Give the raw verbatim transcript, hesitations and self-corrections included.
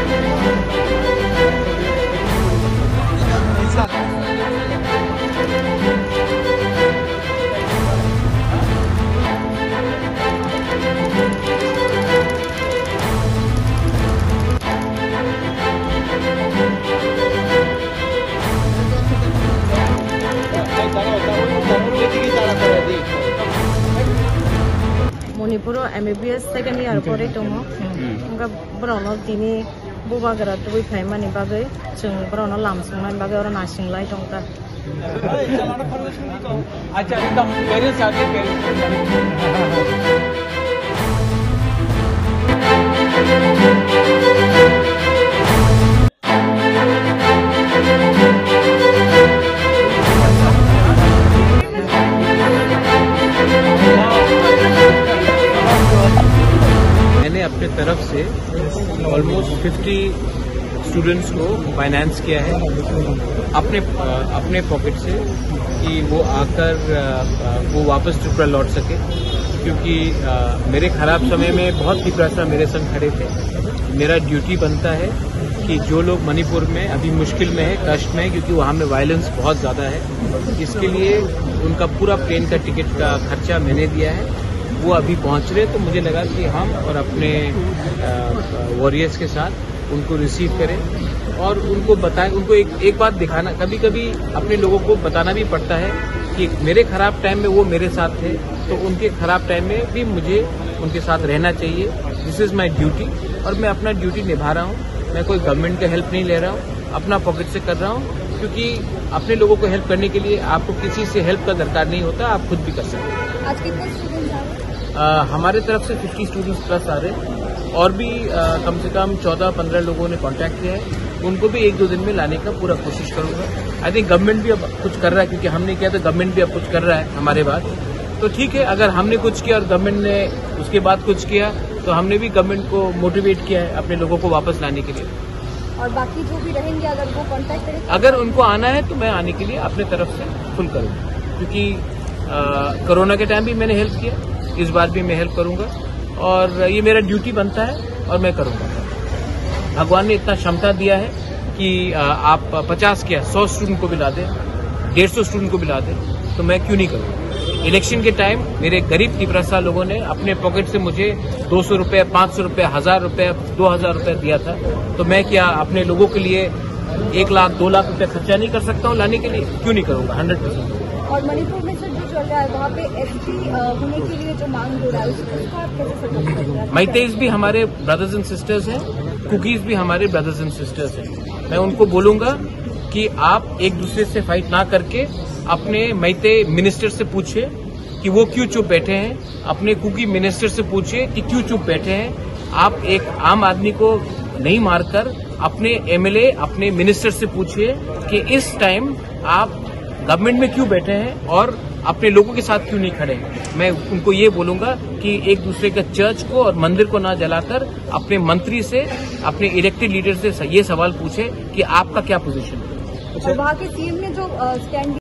Manipur M A B S second year परे दङ ओमफ्राय ब्राउनाव दिनै बबाग्रा दुगैफायमानि बागै जों ब्राउनाव लामसंनाय बागै आरो नासिंलाय दं दा अच्छा एकदम पेरेंट्स आगे मैंने अपने तरफ से ऑलमोस्ट पचास स्टूडेंट्स को फाइनेंस किया है अपने अपने पॉकेट से कि वो आकर वो वापस त्रिपुरा लौट सके, क्योंकि मेरे खराब समय में बहुत त्रिपुरा मेरे संग खड़े थे। मेरा ड्यूटी बनता है कि जो लोग मणिपुर में अभी मुश्किल में है, कष्ट में है, क्योंकि वहाँ में वायलेंस बहुत ज़्यादा है, इसके लिए उनका पूरा प्लेन का टिकट का खर्चा मैंने दिया है। वो अभी पहुंच रहे, तो मुझे लगा कि हम और अपने वॉरियर्स के साथ उनको रिसीव करें और उनको बताएं, उनको एक एक बात दिखाना। कभी कभी अपने लोगों को बताना भी पड़ता है कि मेरे खराब टाइम में वो मेरे साथ थे, तो उनके खराब टाइम में भी मुझे उनके साथ रहना चाहिए। दिस इज माई ड्यूटी और मैं अपना ड्यूटी निभा रहा हूँ। मैं कोई गवर्नमेंट का हेल्प नहीं ले रहा हूँ, अपना पॉकेट से कर रहा हूँ, क्योंकि अपने लोगों को हेल्प करने के लिए आपको किसी से हेल्प का दरकार नहीं होता, आप खुद भी कर सकते हैं। आज कितने स्टूडेंट्स आ रहे हैं? हमारे तरफ से पचास स्टूडेंट्स प्लस आ रहे हैं और भी आ, कम से कम चौदह पंद्रह लोगों ने कांटेक्ट किया है। उनको भी एक दो दिन में लाने का पूरा कोशिश करूंगा। आई थिंक गवर्नमेंट भी अब कुछ कर रहा है, क्योंकि हमने किया तो गवर्नमेंट भी अब कुछ कर रहा है हमारे बाद। तो ठीक है, अगर हमने कुछ किया और गवर्नमेंट ने उसके बाद कुछ किया, तो हमने भी गवर्नमेंट को मोटिवेट किया है अपने लोगों को वापस लाने के लिए। और बाकी जो भी रहेंगे अगर वो कांटेक्ट करें, अगर उनको आना है तो मैं आने के लिए अपने तरफ से फुल करूंगा, क्योंकि कोरोना के टाइम भी मैंने हेल्प किया, इस बार भी मैं हेल्प करूंगा और ये मेरा ड्यूटी बनता है और मैं करूंगा। भगवान ने इतना क्षमता दिया है कि आप पचास क्या सौ स्टूडेंट को भी ला दें, डेढ़ सौ स्टूडेंट को भी ला दें, तो मैं क्यों नहीं करूंगा। इलेक्शन के टाइम मेरे गरीब त्रिपुरा लोगों ने अपने पॉकेट से मुझे दो सौ रुपये, पाँच सौ रुपये, हजार रुपये, दो हजार रुपये दिया था, तो मैं क्या अपने लोगों के लिए एक लाख दो लाख रुपये खर्चा नहीं कर सकता हूँ लाने के लिए? क्यों नहीं करूंगा, हंड्रेड परसेंट। और मणिपुर में सर जो चल रहा है वहाँ पे एसटी होने के लिए जो मांग हो रहा है उसको आप कैसे सपोर्ट कर रहे हैं? मैतेईज भी हमारे ब्रदर्स एंड सिस्टर्स हैं, कुकीज भी हमारे ब्रदर्स एंड सिस्टर्स हैं। मैं उनको बोलूंगा कि आप एक दूसरे से फाइट ना करके अपने मैतेई मिनिस्टर से पूछे कि वो क्यों चुप बैठे हैं, अपने कुकी मिनिस्टर से पूछे कि क्यों चुप बैठे हैं। आप एक आम आदमी को नहीं मारकर अपने एमएलए, अपने मिनिस्टर से पूछिए कि इस टाइम आप गवर्नमेंट में क्यों बैठे हैं और अपने लोगों के साथ क्यों नहीं खड़े हैं। मैं उनको ये बोलूंगा कि एक दूसरे का चर्च को और मंदिर को ना जलाकर अपने मंत्री से, अपने इलेक्टेड लीडर से ये सवाल पूछे कि आपका क्या पोजीशन है। और वहाँ के सीएम ने जो स्टैंड